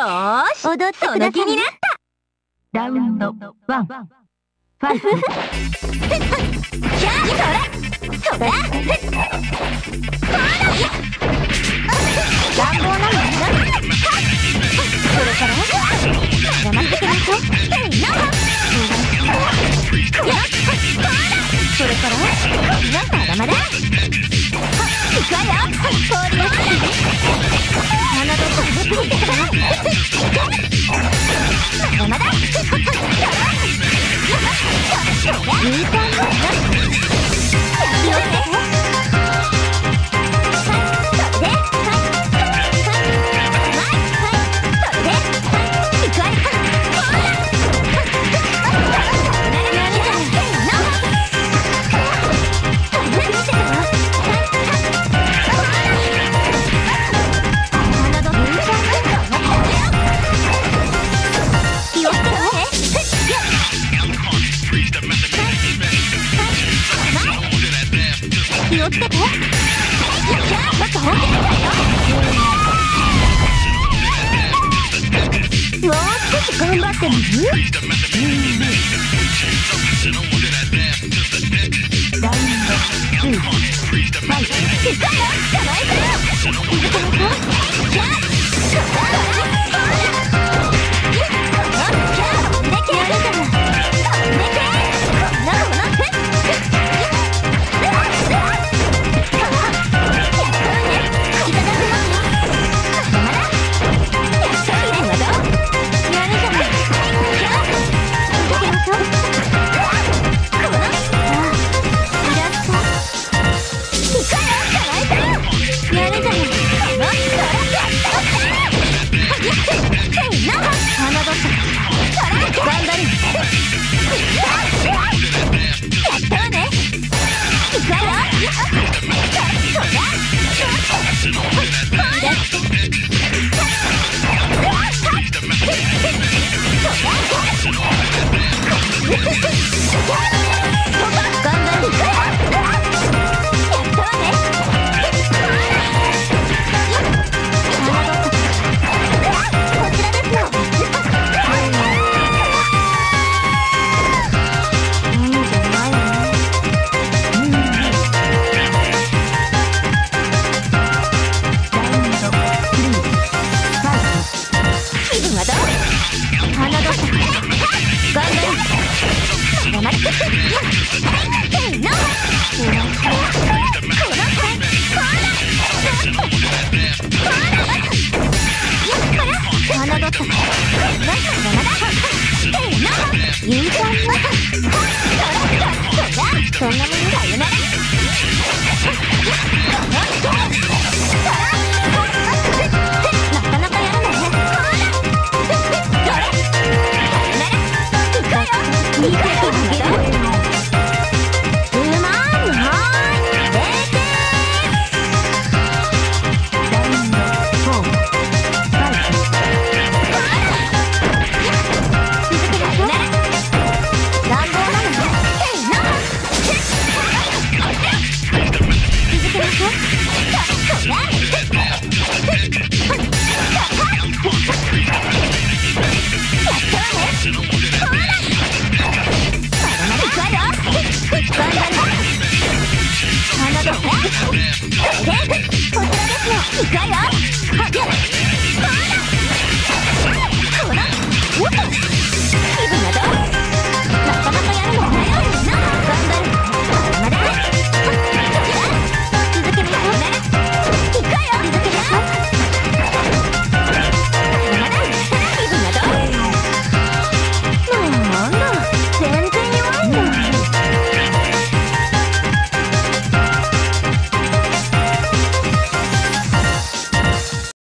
よーし、踊ってください。気になった。 ラウンド1ファイト。 それ乱暴なのよ。それから黙ってください。それからまだまだいくわよ。氷をつけて鼻どこについてください。まだまだいい感じ。気をつけて。気をつけて。もっと本気だよ。もう少し頑張ってみる？ラウンド2ファイト。いくわよ。構えてよ。いくわよ。キャッそんなものが夢だ。なかなかやるのね。見てあげる。いくわよ。